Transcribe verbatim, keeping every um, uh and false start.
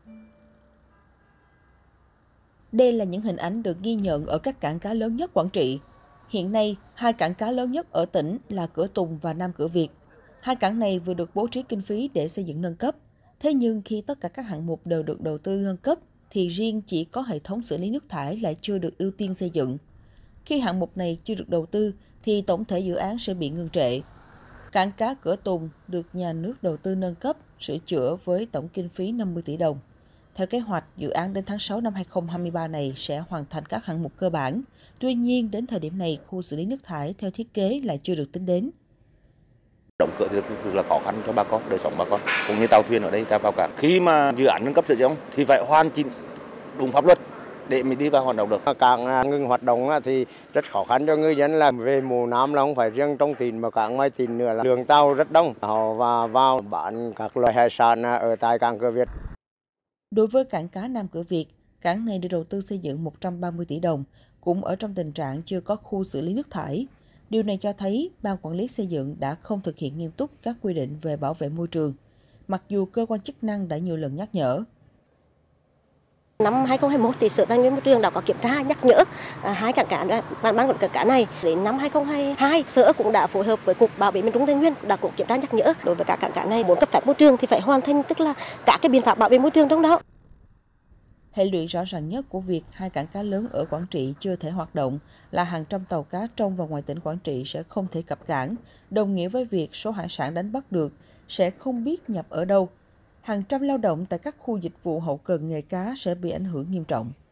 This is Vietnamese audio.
Đây là những hình ảnh được ghi nhận ở các cảng cá lớn nhất Quảng Trị. Hiện nay, hai cảng cá lớn nhất ở tỉnh là Cửa Tùng và Nam Cửa Việt. Hai cảng này vừa được bố trí kinh phí để xây dựng nâng cấp. Thế nhưng khi tất cả các hạng mục đều được đầu tư nâng cấp, thì riêng chỉ có hệ thống xử lý nước thải lại chưa được ưu tiên xây dựng. Khi hạng mục này chưa được đầu tư, thì tổng thể dự án sẽ bị ngưng trệ. Cảng cá Cửa Tùng được nhà nước đầu tư nâng cấp, sửa chữa với tổng kinh phí năm mươi tỷ đồng. Theo kế hoạch, dự án đến tháng sáu năm hai nghìn không trăm hai mươi ba này sẽ hoàn thành các hạng mục cơ bản. Tuy nhiên, đến thời điểm này, khu xử lý nước thải theo thiết kế lại chưa được tính đến. Đóng cửa thì rất là khó khăn cho bà con, đời sống bà con, cũng như tàu thuyền ở đây ra vào cảng. Khi mà dự án nâng cấp sửa chữa thì phải hoàn chỉnh đúng pháp luật để mình đi vào hoạt động được. Cảng ngừng hoạt động thì rất khó khăn cho người dân, là về mùa Nam là không phải riêng trong tỉnh mà cảng ngoài tỉnh nữa, là lượng tàu rất đông, họ và vào bán các loại hải sản ở tại cảng Cửa Việt. Đối với cảng cá Nam Cửa Việt, cảng này được đầu tư xây dựng một trăm ba mươi tỷ đồng, cũng ở trong tình trạng chưa có khu xử lý nước thải. Điều này cho thấy ban quản lý xây dựng đã không thực hiện nghiêm túc các quy định về bảo vệ môi trường, mặc dù cơ quan chức năng đã nhiều lần nhắc nhở. Năm hai nghìn không trăm hai mươi mốt thì Sở Tài nguyên Môi trường đã có kiểm tra nhắc nhở à, hai cảng cá ban ban quản lý cảng cá này. Đến năm hai nghìn không trăm hai mươi hai, Sở cũng đã phối hợp với Cục Bảo vệ Miền Trung Tây Nguyên đã cũng kiểm tra nhắc nhở đối với các cảng cá này, bốn cấp phép môi trường thì phải hoàn thành, tức là các cái biện pháp bảo vệ môi trường trong đó. Hệ lụy rõ ràng nhất của việc hai cảng cá lớn ở Quảng Trị chưa thể hoạt động là hàng trăm tàu cá trong và ngoài tỉnh Quảng Trị sẽ không thể cập cảng, đồng nghĩa với việc số hải sản đánh bắt được sẽ không biết nhập ở đâu. Hàng trăm lao động tại các khu dịch vụ hậu cần nghề cá sẽ bị ảnh hưởng nghiêm trọng.